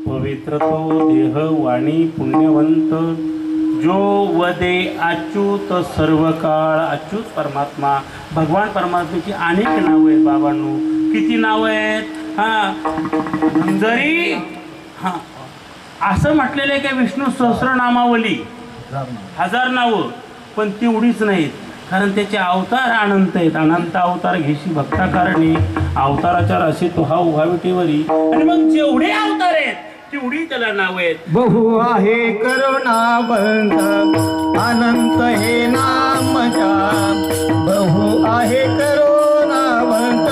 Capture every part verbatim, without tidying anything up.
पवित्र तो देह वाणी पुण्यवंत जो वदे अच्युत सर्व काळ. अच्युत परमात्मा भगवान परमात्म्याची अनेक नाव आहेत बाबांनो. किती नाव आहेत? हा जरी हा असं म्हटलेलं आहे की विष्णू सहस्रनामावली हजार नावं, पण तेवढीच नाहीत, कारण त्याचे अवतार अनंत आहेत. अनंत अवतार घेशी भक्ता कारणी अवताराच्या राशी तो हा उभाविटीवरी. आणि मग जेवढे अवतार आहेत तेवढी त्याला नाव आहेत. बहु आहे करुणावंत अनंत हे नाम जाप. बहु आहे करुणावंत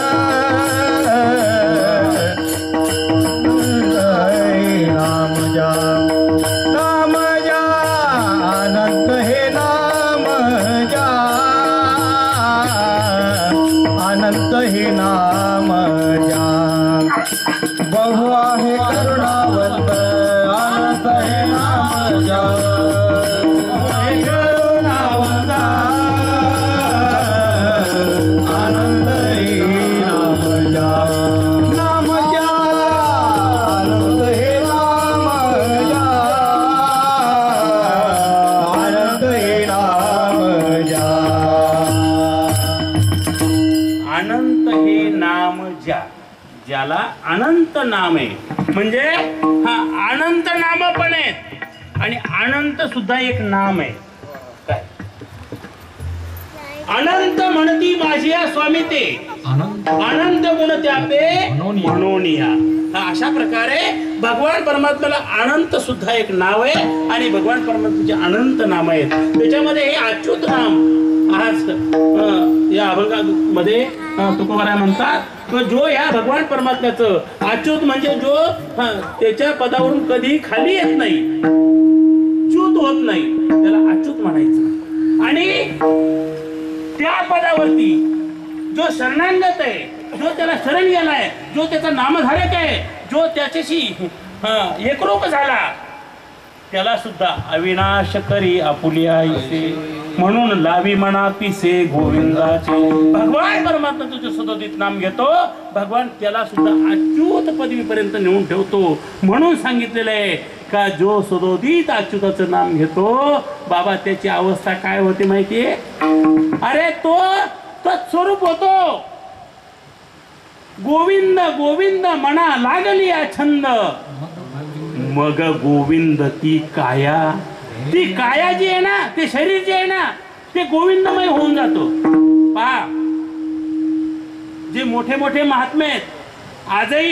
नाम जाप. नाम जाप अनंत हे नाम जाप. अनंत हे नाम जाप. बहु आहे करुणावंत अनंत हे नाम जाप. हे करुणावंत अनंत हे नाम जाप. नाम जाप अनंत हे नाम जाप. अनंत हे नाम जाप. अनंत हे नाम ज्या ज्याला अनंत नाम आहे, म्हणजे हा अनंत नाम पण आहेत आणि अनंत सुद्धा एक नाम आहे. काय अनंत म्हणती माझी स्वामी ते अनंत गुण त्यापे म्हणूनिया. हा अशा प्रकारे भगवान परमात्म्याला अनंत सुद्धा एक नाव आहे आणि भगवान परमात्म्याचे अनंत नाम आहेत. त्याच्यामध्ये हे अच्युत नाम आज या अभंगामध्ये तुकोबाराय म्हणतात, जो या भगवान परमात्म्याचं अच्युत म्हणजे जो त्याच्या पदावरून कधी खाली येत नाही, च्युत होत नाही, त्याला अच्युत म्हणायचं. आणि त्या पदावरती जो शरणांगत आहे, जो त्याला शरण गेलाय, जो त्याचा नामधारक आहे, जो त्याच्याशी एकरूप झाला, त्याला सुद्धा अविनाश करी आपुलिया इसे म्हणून लावी म्हणा पिसे गोविंदाचे. भगवान परमात्मा तुझे सदोदित नाम घेतो, भगवान त्याला सुद्धा अच्युत पदवीपर्यंत नेऊन ठेवतो. म्हणून सांगितलेलं आहे का जो सदोदित अच्युताचं नाम घेतो बाबा, त्याची अवस्था काय होते माहितीये? अरे तो तत्स्वरूप होतो. गोविंद गोविंद म्हणा लागली छंद, मग गोविंद ती काया. ती काया जी आहे ना, ते शरीर जे आहे ना, ते गोविंदमय होऊन जातो. पहा, जे मोठे मोठे महात्मे आहेत आजही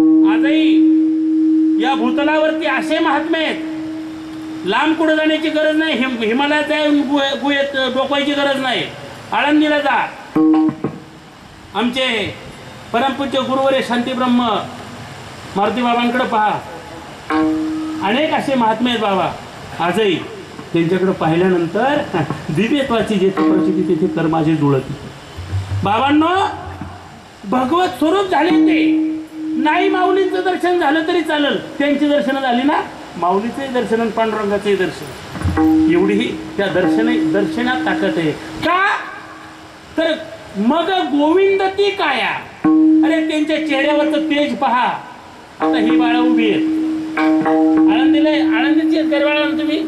आजही या भूतलावरती असे महात्मे आहेत, लांब कुठं जाण्याची गरज नाही, हिम हिमालयात जाऊन गुहेत डोकवायची गरज नाही. आळंदीला जा, आमचे परमपूज्य गुरुवर्य शांतीब्रह्म मारुती बाबांकडे पहा, अनेक असे महात्मे आहेत बाबा आजही. त्यांच्याकडे पाहिल्यानंतर दिव्यत्वाची जेथे प्रचिती तिथे कर्माची जुळती. बाबांनो, भगवत स्वरूप झाले ते. नाही माऊलीचं दर्शन झालं तरी चालेल, त्यांची दर्शन झाली ना, माऊलीचंही दर्शन आणि पांडुरंगाचंही दर्शन, एवढीही त्या दर्शन दर्शनात ताकद आहे. का तर मग गोविंद ती काया. अरे त्यांच्या चेहऱ्यावरचं तेज पहा. आता ही बाळा उभी आहेत, आळंदीला आळंदीची गरवाळा तुम्ही,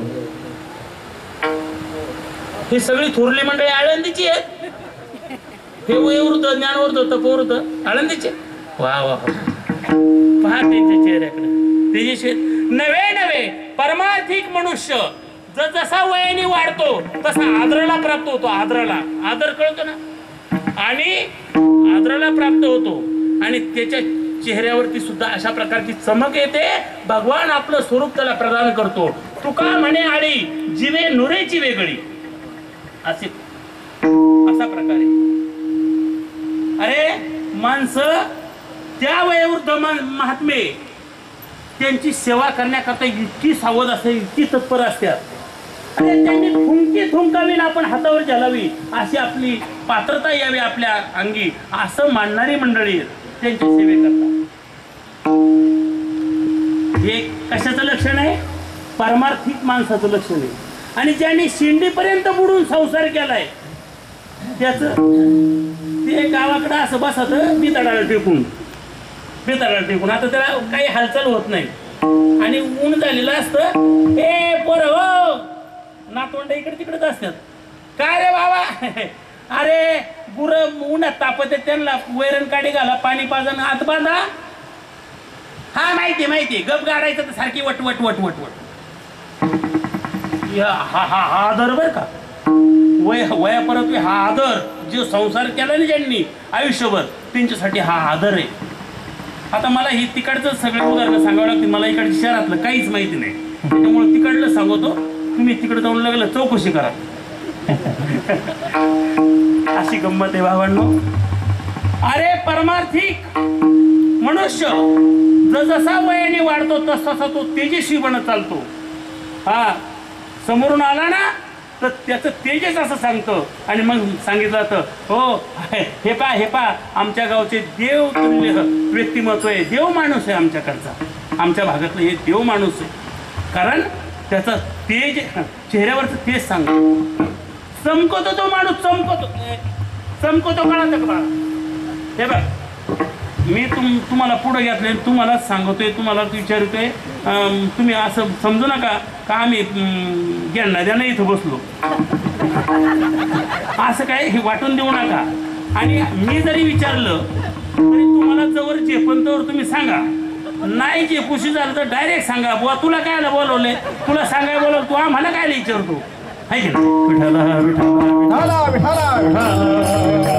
ही सगळी थोरली मंडळी आळंदीची आहेत. हे वयोवृद्ध, ज्ञानवृद्ध, तपवृद्ध आळंदीचे. वा वा, पहा त्यांच्या चेहऱ्याकडे तेजस्वी. नवे नवे परमार्थिक मनुष्य जसा वयाने वाढतो तसा आदराला प्राप्त होतो. आदराला आदर कळतो ना, आणि आदराला प्राप्त होतो आणि त्याच्या चेहऱ्यावरती सुद्धा अशा प्रकारची चमक येते. भगवान आपलं स्वरूप त्याला प्रदान करतो. तुका म्हणे आळी जीवे नुरेची वेगळी, असे असा प्रकारे. अरे माणसं त्या वयोवृद्ध महात्मे त्यांची सेवा करण्याकरता इतकी सावध असते, इतकी तत्पर असतात. अरे त्यांनी थुंकी थुंकावी ना आपण हातावर घालावी, अशी आपली पात्रता यावी आपल्या अंगी, असं मानणारी मंडळी त्यांच्या सेवेकरता. हे कशाचं लक्षण आहे? परमार्थिक माणसाचं लक्षण आहे. आणि ज्यांनी शिंडीपर्यंत बुडून संसार केलाय त्याच ते गावाकडे असं बसत बिताडाला टेकून, बेताला टेकून. आता त्याला काही हालचाल होत नाही आणि ऊन झालेलं असतं. ए पोर हो नातवंड इकडे तिकडेच असतात. काय रे बाबा? अरे गुर उन्हात तापत आहे, त्यांना वैरण काढी घाला, पाणी पाजन, आत बांधा. हा माहिती माहिती, गप गाडायचं तर सारखी वट वट वट वट वट. हा हा हा आदर बर का, वय वया परत हा आदर जो संसार केला ना ज्यांनी आयुष्यभर, त्यांच्यासाठी हा आदर आहे. आता मला ही तिकडचं सगळे उदाहरणं सांगावं लागतील. मला इकडच्या शहरातलं काहीच माहिती नाही, त्याच्यामुळे तिकडलं सांगतो. तुम्ही तिकडे जाऊन लागलं चौकशी करा. अशी गंमत आहे भावांनो. अरे परमार्थिक मनुष्य जसा वयाने वाढतो तसा तसा तो तेजस्वी बनत चालतो. हा समोरून आला ना तर त्याचं तेजस असं सांगतं. आणि मग सांगितलं जातं हो हे पा हे पा आमच्या गावचे देव तुल्य व्यक्तिमत्व आहे, देव माणूस आहे आमच्याकडचा, आमच्या भागातलं हे देव माणूस आहे. कारण त्याचं तेज चेहऱ्यावरचं तेज सांगतो. चमकतो तो माणूस, चमकतो चमकतो कळालं का बाळा? हे बघ मी तुम तुम्हाला पुढे घेतले, तुम्हालाच सांगतोय, तुम्हालाच विचारतोय. तुम्ही असं समजू नका का आम्ही गेंडा द्या नाही इथं बसलो, असं काय हे वाटून देऊ नका. आणि मी जरी विचारलं तरी तुम्हाला जवळ झेपंतवर तुम्ही सांगा. नाही झेपूशी झालं तर डायरेक्ट सांगा, बुवा तुला कायला बोलवले, तुला सांगाय बोलव, तू आम्हाला कायला विचारतो, आहे की नाही? विठाला विठाला विठाला विठाला.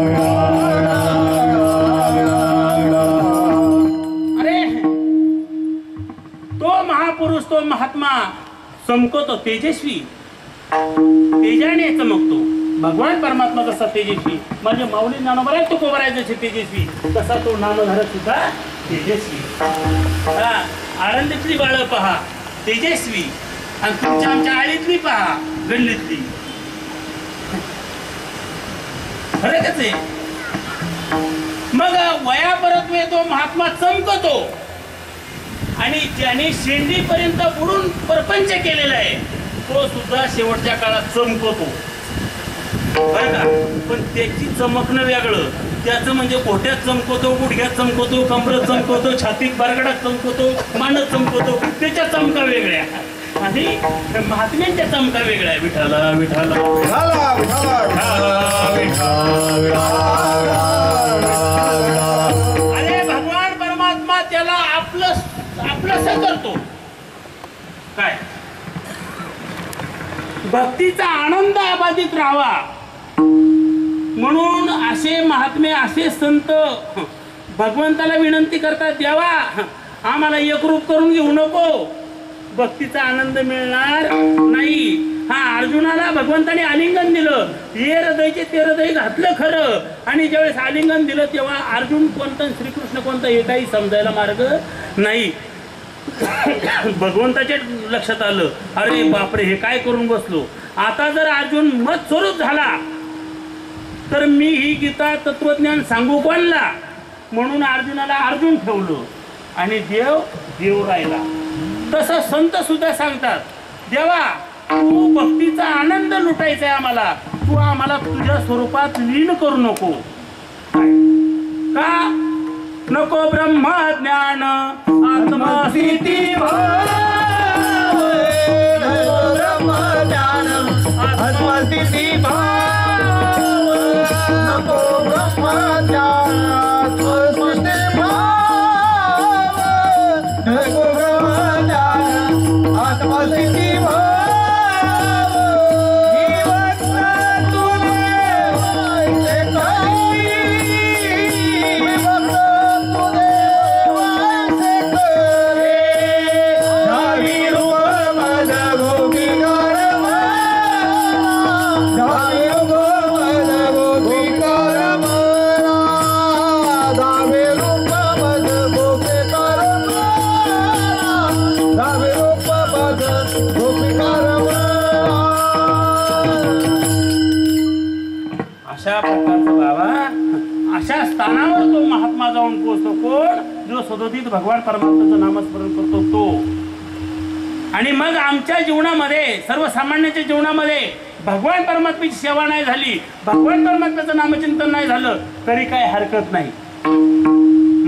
महापुरुष तो महात्मा चमकतो, तेजस्वी तेजाने चमकतो. भगवान परमात्मा कसा तेजस्वी, म्हणजे माऊली ज्ञानोबा आहे तो कोबराय जसे तेजस्वी, तसा तो नामधारक सुद्धा तेजस्वी. हा आळंदीतली बाळ पहा तेजस्वी, आणि तुमच्या आमच्या आळीतली पहा गल्लीतली, फरकच आहे. मग वया परत तो महात्मा चमकतो. आणि ज्याने शेंडीपर्यंत बुडून प्रपंच केलेला आहे तो सुद्धा शेवटच्या काळात चमकतो बरं का. पण त्याची चमकणं वेगळं. त्याचं म्हणजे पोट्यात चमकतो, गुडघ्यात चमकतो, कमरत चमकतो, छातीत बारगडात चमकतो, मानत चमकतो, त्याच्या चमका वेगळ्या आणि महात्म्यांच्या चमका वेगळ्या. विठाला विठाला अरे भगवान परमात्मा त्याला आपलं आपलंसं करतो. काय भक्तीचा आनंद अबाधित राहावा म्हणून असे महात्मे, असे संत भगवंताला विनंती करतात, देवा आम्हाला एकरूप करून घेऊ नको, भक्तीचा आनंद मिळणार नाही. हा अर्जुनाला भगवंताने आलिंगन दिलं, हे हृदयचे ते हृदय घातलं खरं. आणि ज्यावेळेस आलिंगन दिलं तेव्हा अर्जुन कोणता श्रीकृष्ण कोणता हे काही समजायला मार्ग नाही. भगवंताच्या लक्षात आलं, अरे बापरे हे काय करून बसलो. आता जर अर्जुन मत स्वरूप झाला तर मी ही गीता तत्वज्ञान सांगू कोणला, म्हणून अर्जुनाला अर्जुन ठेवलं आणि देव देव राहिला. तसं संत सुद्धा सांगतात, देवा तू भक्तीचा आनंद लुटायचा आहे आम्हाला, तू आम्हाला तुझ्या स्वरूपात लीन करू नको. का नको? ब्रह्मज्ञान आत्मस्थिती भाव, ब्रह्मज्ञान आत्मस्थिती भाव, नको ब्रह्मज्ञान आत्मस्थिती भाव, नको ब्रह्मज्ञान आत्मस्थिती भाव. अशा प्रकारचा बाबा, अशा स्थानावर तो महात्मा जाऊन पोहोचतो. कोण? जो सदोदित भगवान परमात्म्याचं नामस्मरण करतो तो. आणि मग आमच्या जीवनामध्ये, सर्वसामान्यांच्या जीवनामध्ये भगवान परमात्म्याची सेवा नाही झाली, भगवान परमात्म्याचं नामचिंतन नाही झालं तरी काय हरकत नाही.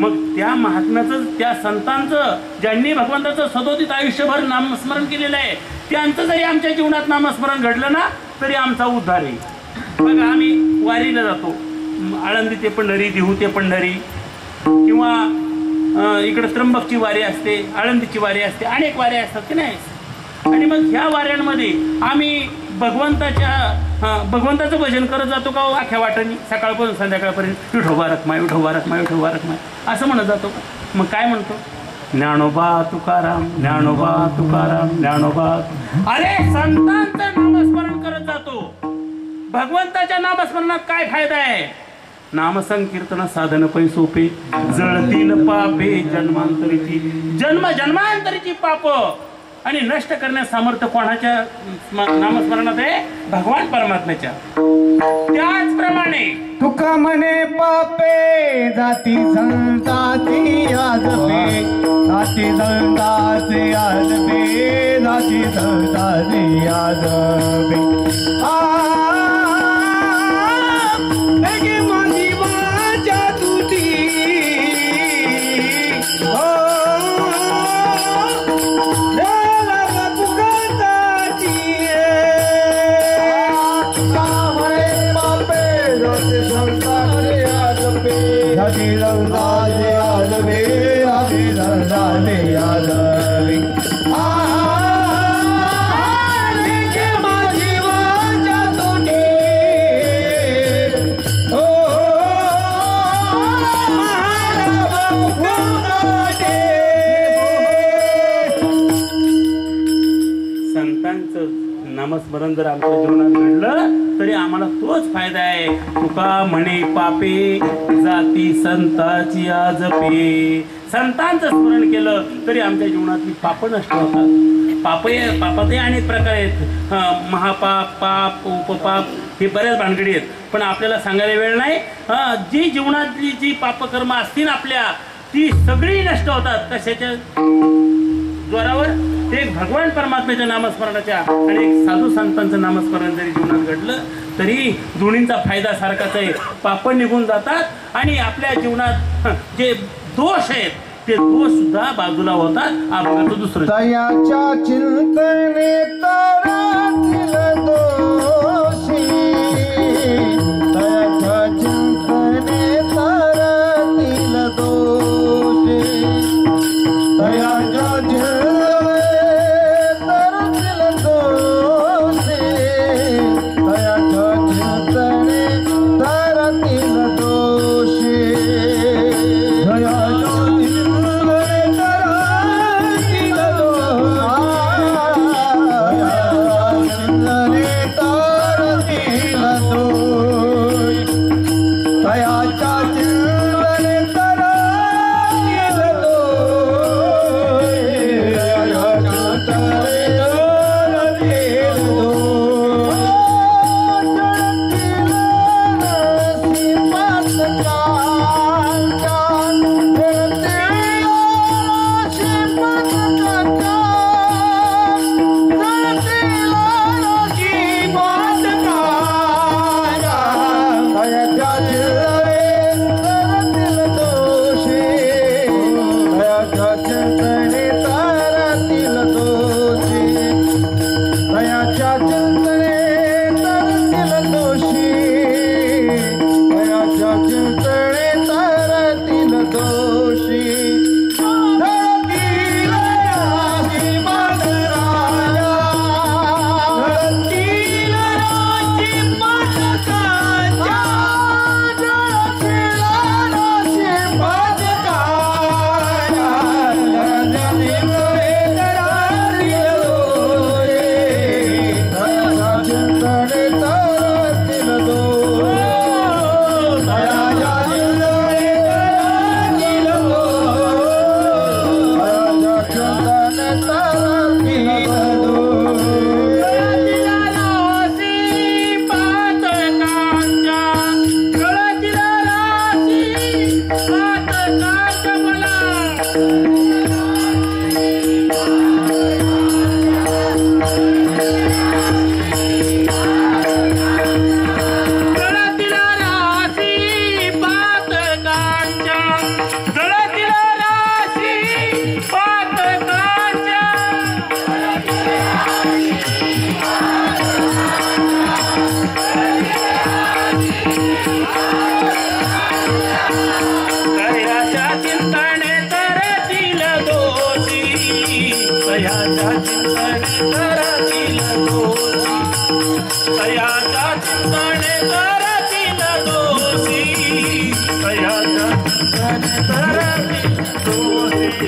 मग त्या महात्म्याचं, त्या संतांचं, ज्यांनी भगवंताचं सदोदित आयुष्यभर नामस्मरण केलेलं आहे, त्यांचं जरी आमच्या जीवनात नामस्मरण घडलं ना तरी आमचा उद्धार आहे. बघा, आम्ही वारीला जातो, आळंदी ते पंढरी, देहू ते पंढरी, किंवा इकडं त्र्यंबकची वारी असते, आळंदीची वारी असते, अनेक वाऱ्या असतात की नाही. आणि मग ह्या वाऱ्यांमध्ये आम्ही भगवंताच्या भगवंताचं भजन करत जातो का अख्या वाटानी, सकाळपासून संध्याकाळपर्यंत विठोबा रखमाय, विठोबा रखमाय, विठोबा रखमाय असं म्हणत जातो का? मग काय म्हणतो? ज्ञानोबा तुकाराम, ज्ञानोबा तुकाराम, ज्ञानोबा. अरे संतांचं नामस्मरण करत जातो. भगवंताच्या नामस्मरणात काय फायदा आहे? नामसंकीर्तन साधन पै सोपे, जळतीन पापे जन्मांतरीची, जन्म जन्मांतरीची पाप आणि नष्ट करण्यास सामर्थ्य कोणाच्या नामस्मरणात आहे? भगवान परमात्म्याच्या. त्याचप्रमाणे तुका म्हणे पापे जाती संताची आजबे, जाती संताची आजबे, जाती संताची आजबे. नामस्मरण जर आमच्या जीवनात घडलं तरी आम्हाला तोच फायदा आहे. तुका म्हणे पापे जाती संताची आजपे. संतांचं स्मरण केलं तरी आमच्या जीवनातली पाप नष्ट होतात. पाप पापातही अनेक प्रकार आहेत. महापाप, पाप, उपपाप, हे बऱ्याच भानगडी आहेत, पण आपल्याला सांगायला वेळ नाही. जी जीवनातली जी पापकर्म असतील आपल्या, ती सगळी नष्ट होतात. कशाच्या जोरावर? ते भगवान परमात्म्याच्या नामस्मरणाच्या आणि एक साधू संतांचं नामस्मरण जरी जीवनात घडलं तरी दोन्हींचा फायदा सारखाच आहे. पाप निघून जातात आणि आपल्या जीवनात जे दोष आहेत ते दोष सुद्धा बाजूला होतात. आपण दुसरं दयाच्या चिंतने तारातील दोषी, दयाच्या चिंतने तारातील दोषी, दयाच्या तयाच्या चिंतने करतील दोषी तयाच्या चिंतने करतील दोषी तयाच्या चिंतने करतील दोषी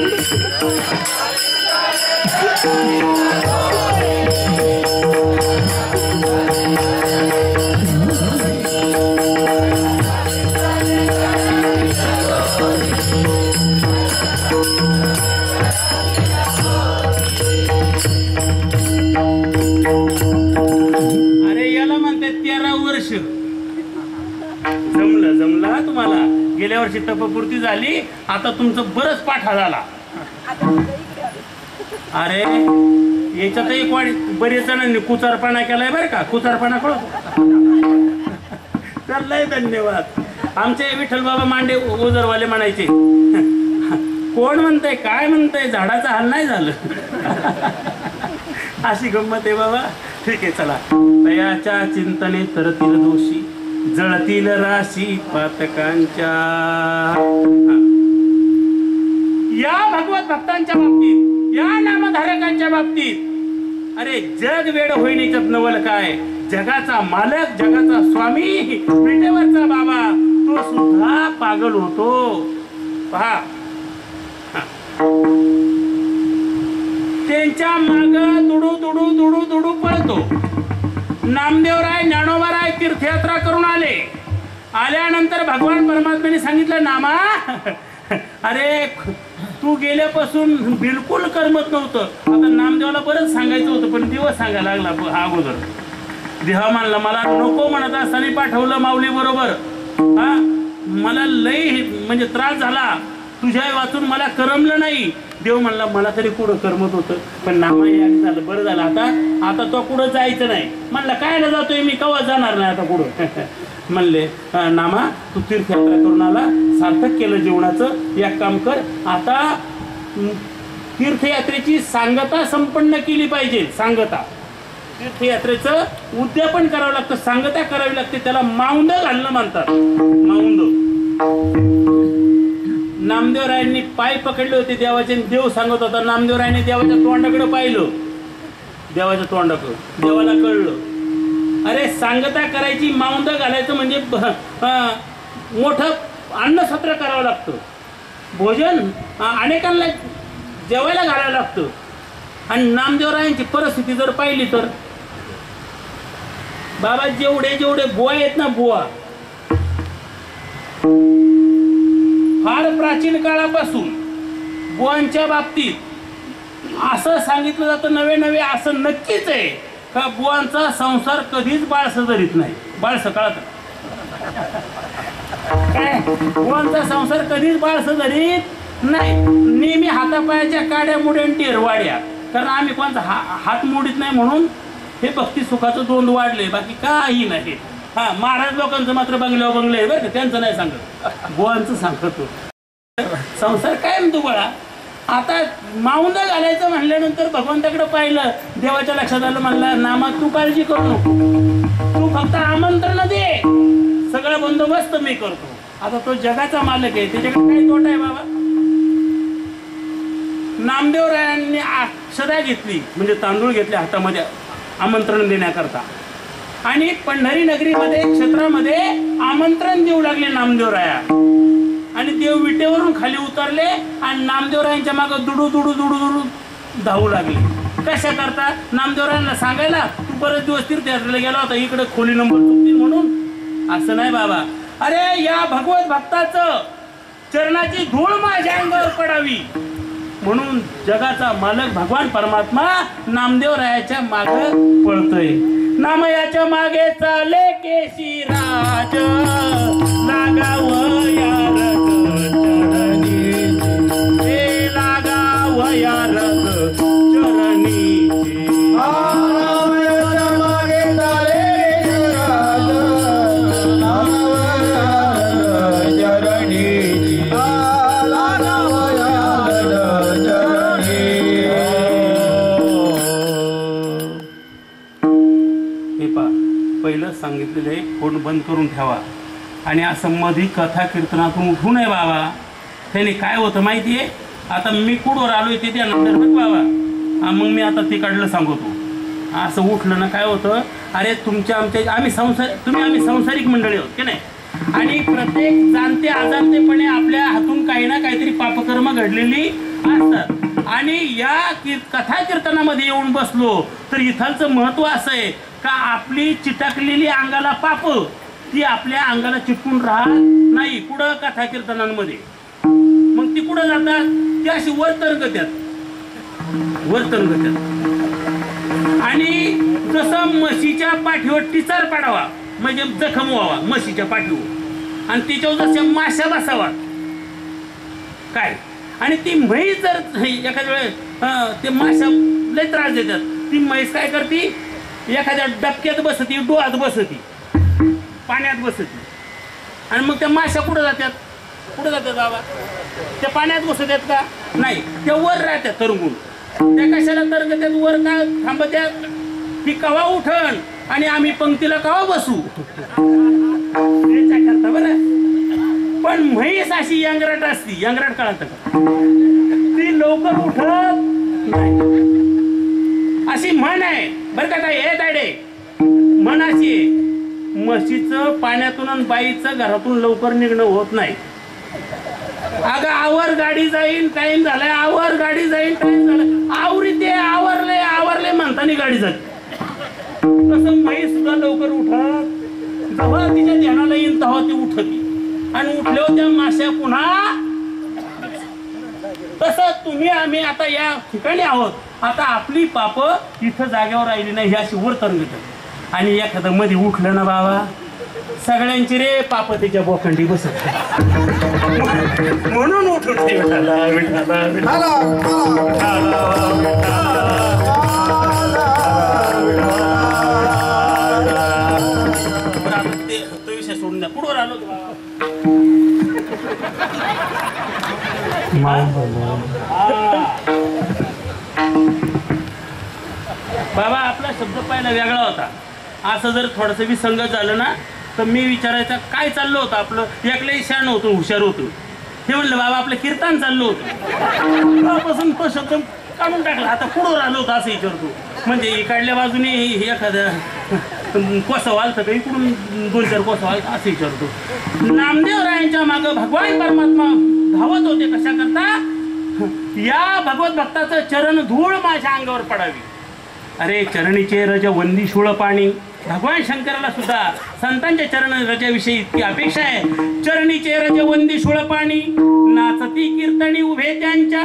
अरे याला म्हणते तेरा वर्ष जमलं जमलं तुम्हाला गेल्या वर्षी तपपूर्ती झाली आता तुमचं बरंच पाठा झाला अरे याच्यात एक वाढ बरेच जणांनी कुचारपणा केलाय बरं का कुचारपणा कळतो तर लय धन्यवाद आमचे विठ्ठल बाबा मांडे ओझरवाले म्हणायचे कोण म्हणतंय काय म्हणतंय झाडाचा हाल नाही झालं अशी गंमत आहे बाबा ठीक आहे चला तयाच्या चिंतने तरतील दोषी जळतील राशी पातकांच्या या भगवत भक्तांच्या बाबतीत या नामधारकांच्या बाबतीत अरे जग वेड होईन याच्यात नवल काय जगाचा मालक जगाचा स्वामी विटेवरचा बाबा तो सुद्धा पागल होतो पहा त्यांच्या माग दुडू दुडू दुडू दुडू पळतो नामदेवराय ज्ञानोबाराय तीर्थयात्रा करून आले आल्यानंतर भगवान परमात्म्याने सांगितलं नामा अरे तू गेल्यापासून बिलकुल करमत नव्हतं आता नामदेवाला बरंच सांगायचं होतं पण दिवस सांगायला लागला हा अगोदर देहा मानला मला नको म्हणत असताना पाठवलं माऊली बरोबर हा मला लय म्हणजे त्रास झाला तुझ्या वाचून मला करमलं नाही देव म्हणला मला तरी कुठं करमत होतं पण नामा झालं बरं झालं आता आता तो कुठं जायचं नाही म्हणलं काय ना जातोय मी केव्हा जाणार नाही आता कुठं म्हणले नामा तू तीर्थयात्रा करून आला सार्थक केलं जीवनाचं एक काम कर आता तीर्थयात्रेची सांगता संपन्न केली पाहिजे सांगता तीर्थयात्रेचं उद्यापन करावं लागतं सांगता करावी लागते त्याला माऊंद घालणं म्हणतात माऊंद नामदेवरायांनी पाय पकडले होते देवाचे देव सांगत होता नामदेवरायांनी देवाच्या तोंडाकडे पाहिलं देवाच्या तोंडाकडे देवाला कळलं अरे सांगता करायची माऊंद घालायचं म्हणजे मोठं अन्नसत्र करावं लागतं भोजन अनेकांना जेवायला घालायला लागतं आणि नामदेवरायांची परिस्थिती जर पाहिली तर बाबा जेवढे जेवढे बुवा आहेत ना बुवा फार प्राचीन काळापासून बुवांच्या बाबतीत असं सांगितलं जातं नवे नवे असं नक्कीच आहे का बुवांचा संसार कधीच बाळ सदरीत नाही बाळ सकाळत काय बुवांचा संसार कधीच बाळ सदरीत नाही नेहमी हातापायाच्या काड्या मुड्या टेरवाड्या कारण आम्ही कोणता हा हात मोडीत नाही म्हणून हे भक्ती सुखाचं दोन वाढले बाकी काही नाही हा महाराज लोकांचं मात्र बंगल्यावर बंगले बरं का त्यांचं नाही सांगत बुवांचं सांगतो संसार काय म्हणतो बाळा आता माऊंद घालायचं म्हणल्यानंतर भगवंताकडे पाहिलं देवाच्या लक्षात आलं म्हणलं नामा तू काळजी करू नको तू फक्त आमंत्रण दे सगळा बंदोबस्त मी करतो आता तो जगाचा मालक आहे त्याच्याकडे काही तोटा आहे बाबा नामदेवरायांनी अक्षदा घेतली म्हणजे तांदूळ घेतले हातामध्ये आमंत्रण देण्याकरता आणि पंढरी नगरीमध्ये क्षेत्रामध्ये आमंत्रण देऊ लागले नामदेवराया आणि देव विटेवरून खाली उतरले आणि नामदेवरायांच्या मागे दुडू दुडू दुडू दुडू धावू लागले कशा करता नामदेवरायांना सांगायला तू बरेच दिवस तीर्थयात्रेला गेला होता इकडे खोली नंबर चुकतील म्हणून असं नाही बाबा अरे या भगवत भक्ताचं चरणाची धूळ माझ्या अंगावर पडावी म्हणून जगाचा मालक भगवान परमात्मा नामदेवरायाच्या मागे पळतोय नामयाच्या मागे चाले केशी राज लागाव यार चरणी लागाव यार चरणी नामयाच्या मागे चाले केशी राज लागाव यार चरणी लागाव यार पहिलं सांगितलेलं आहे फोन बंद करून ठेवा आणि असं मधी कथा कीर्तनातून उठू नये बाबा त्याने काय होतं माहिती आहे आता मी कुठवर आलोय ते त्यानंतर बघ बाबा हा, मग मी आता तिकडलं सांगतो. असं उठलं ना काय होतं, अरे तुमच्या आमच्या आम्ही संसार तुम्ही आम्ही संसारिक मंडळी आहोत की नाही, आणि प्रत्येक जाणते अजाणतेपणे आपल्या हातून काही ना काहीतरी पापकर्म घडलेली असतात. आणि या कीर कथा कीर्तनामध्ये येऊन बसलो तर इथलचं महत्व असं आहे का आपली चिटकलेली अंगाला पाप ती आपल्या अंगाला चिटकून राहत नाही. कुठं कथा कीर्तनांमध्ये मग ती कुठं जातात, ती अशी वर तरंगत्यात वर तरंगत्यात. आणि जसं म्हशीच्या पाठीवर टिचार पाडावा म्हणजे जखम व्हावा म्हशीच्या पाठीवर, आणि तिच्यावर जशा माशा बसावा काय, आणि ती म्हैस जर एखाद्या वेळेस ते माशा लय त्रास देतात, ती म्हैस काय करते, एखाद्या डबक्यात बसती, डोळ्यात बसती, पाण्यात बसती, आणि मग त्या माशा कुठं जातात, कुठं जातात बाबा, त्या पाण्यात बसतात का नाही, त्या वर राहतात तरंगून. त्या कशाला तरंगत्यात वर का थांबत्यात, ती कवा उठण आणि आम्ही पंक्तीला कवा बसू करता बरं. पण म्हैस अशी यंगराट असती, यंगराट कळत का, ती लवकर उठत नाही. अशी म्हण आहे बरं का ताई, हे तायडे म्हण अशी आहे, म्हशीचं पाण्यातून आणि बाईचं घरातून लवकर निघणं होत नाही. अगं आवर गाडी जाईन टाइम झालाय, आवर गाडी जाईन टाइम झालाय, आवरी ते आवरले आवरले म्हणताना गाडी जाते. तसं म्हैस सुद्धा लवकर उठत, जेव्हा तिच्या ध्यानाला येईल तेव्हा ती उठती, आणि उठल्यावर त्या माश्या पुन्हा. तसं तुम्ही आम्ही आता या ठिकाणी आहोत, आता आपली पाप इथं जागेवर राहिली नाही, ही अशी वर तरंगत. आणि एखादं मध्ये उठलं ना बाबा, सगळ्यांची रे पाप त्याच्या बोखंडी बसत म्हणून उठून विठाला विठाला तो विषय सोडून द्या. कुठवर आलो बाबा, आपला शब्द पहिला वेगळा होता. असं जर थोडंसं विसंगत झालं ना तर मी विचारायचं काय चाललं होतं आपलं, एकलंही शान होतो, हुशार होतो. हे म्हणलं बाबा आपलं कीर्तन चाललं होतं, तेव्हापासून तो शब्द काढून टाकला. आता पुढं आलो होतं असं विचारतो, म्हणजे इकडल्या बाजूने एखादं कोसं आलतं का, इकडून दोन चार कोसं आलतं असं विचारतो. नामदेवरायांच्या मागं भगवान परमात्मा धावत होते कशा करता, या भगवत भक्ताचं चरण धूळ माझ्या अंगावर पडावी. अरे चरणीचे रज वंदी शुळ पाणी, भगवान शंकराला सुद्धा संतांच्या चरण रजाविषयी इतकी अपेक्षा आहे. चरणीचे रज वंदी शुळ पाणी, नाचती कीर्तनी उभे त्यांच्या.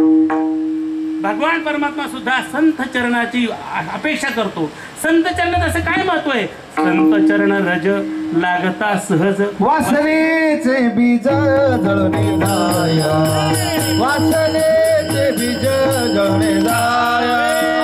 भगवान परमात्मा सुद्धा संत चरणाची अपेक्षा करतो. संत चरणात असं काय महत्व आहे, संत चरण रज लागता सहज. वासनेचे बीज जळणे जाय, वासनेचे बीज जळणे जाय,